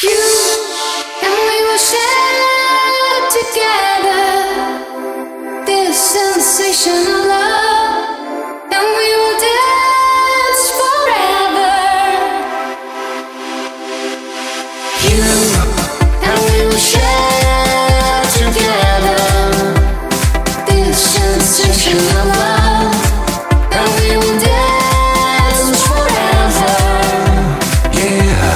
You and we will share together this sensation of love, and we will dance forever. You and we will share together this sensation of love, and we will dance forever. Yeah.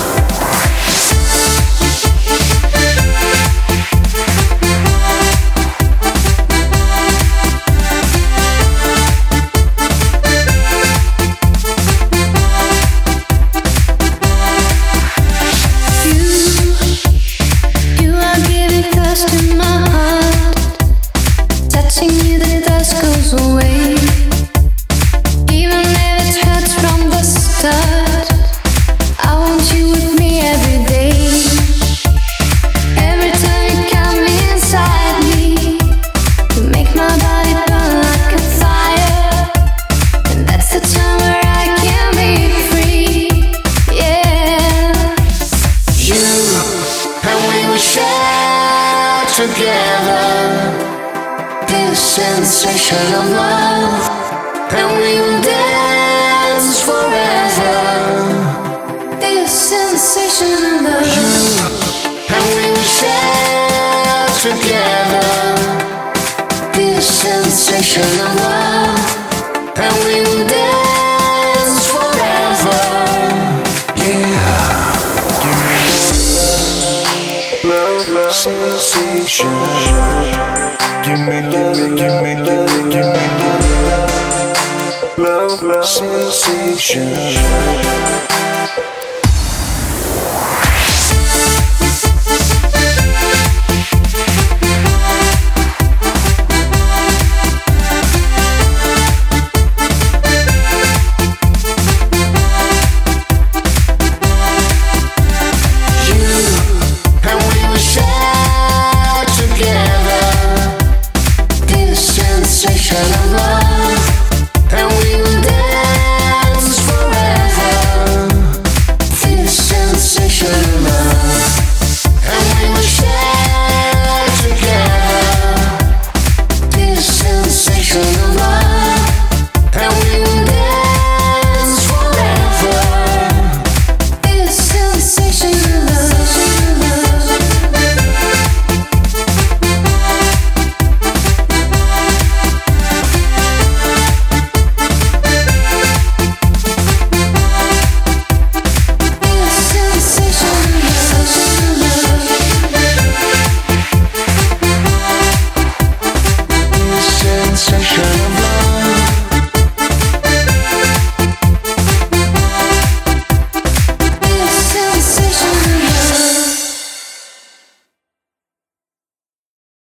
You are giving dust to my heart. Touching you, the dust goes away. Even if it hurts from the start, I want you with me every day. Every time you come inside me, you make my body burn like a fire. And that's the time where I can be free. Yeah. You and we will share together this sensation of love, and we will dance forever. This sensation of love. You and we will share together this sensation of love, and we will dance forever. Yeah. Love sensation. Give me love, give me love, give me love. Love sensation. Sensation of love.